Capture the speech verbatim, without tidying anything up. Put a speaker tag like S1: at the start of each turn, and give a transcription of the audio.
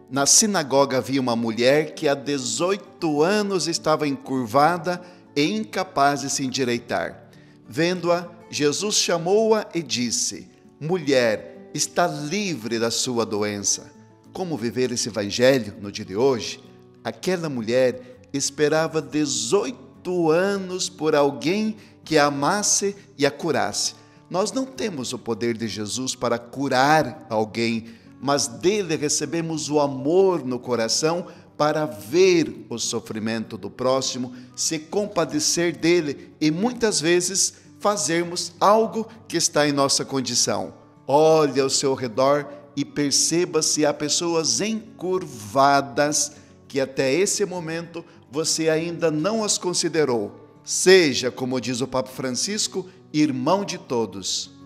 S1: Na sinagoga havia uma mulher que há dezoito anos estava encurvada e incapaz de se endireitar. Vendo-a, Jesus chamou-a e disse: Mulher, está livre da sua doença. Como viver esse evangelho no dia de hoje? Aquela mulher esperava dezoito anos por alguém que a amasse e a curasse. Nós não temos o poder de Jesus para curar alguém, mas dele recebemos o amor no coração para ver o sofrimento do próximo, se compadecer dele e muitas vezes fazermos algo que está em nossa condição. Olhe ao seu redor e perceba se há pessoas encurvadas que até esse momento você ainda não as considerou. Seja, como diz o Papa Francisco, irmão de todos.